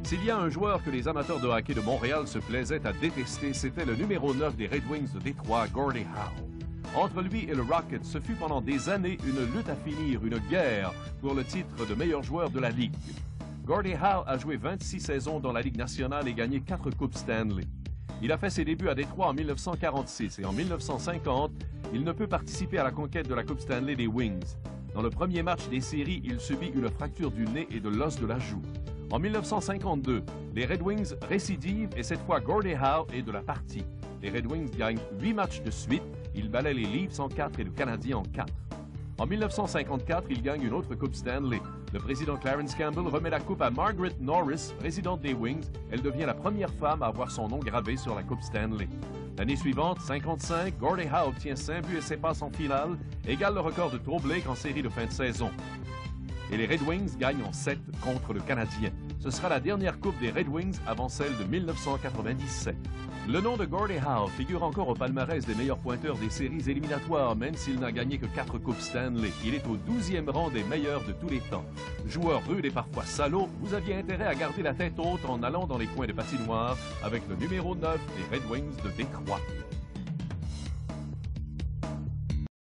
S'il y a un joueur que les amateurs de hockey de Montréal se plaisaient à détester, c'était le numéro 9 des Red Wings de Détroit, Gordie Howe. Entre lui et le Rocket, ce fut pendant des années une lutte à finir, une guerre pour le titre de meilleur joueur de la Ligue. Gordie Howe a joué 26 saisons dans la Ligue nationale et gagné 4 Coupes Stanley. Il a fait ses débuts à Détroit en 1946 et en 1950, il ne peut participer à la conquête de la Coupe Stanley des Wings. Dans le premier match des séries, il subit une fracture du nez et de l'os de la joue. En 1952, les Red Wings récidivent et cette fois Gordie Howe est de la partie. Les Red Wings gagnent 8 matchs de suite, ils balaient les Leafs en 4 et le Canadien en 4. En 1954, ils gagnent une autre Coupe Stanley. Le président Clarence Campbell remet la coupe à Margaret Norris, présidente des Wings. Elle devient la première femme à avoir son nom gravé sur la Coupe Stanley. L'année suivante, 55, Gordie Howe obtient 5 buts et 7 passes en finale, égale le record de Toe Blake en série de fin de saison. Et les Red Wings gagnent en 7 contre le Canadien. Ce sera la dernière coupe des Red Wings avant celle de 1997. Le nom de Gordie Howe figure encore au palmarès des meilleurs pointeurs des séries éliminatoires, même s'il n'a gagné que 4 coupes Stanley. Il est au 12e rang des meilleurs de tous les temps. Joueur rude et parfois salaud, vous aviez intérêt à garder la tête haute en allant dans les coins de patinoire avec le numéro 9 des Red Wings de Détroit.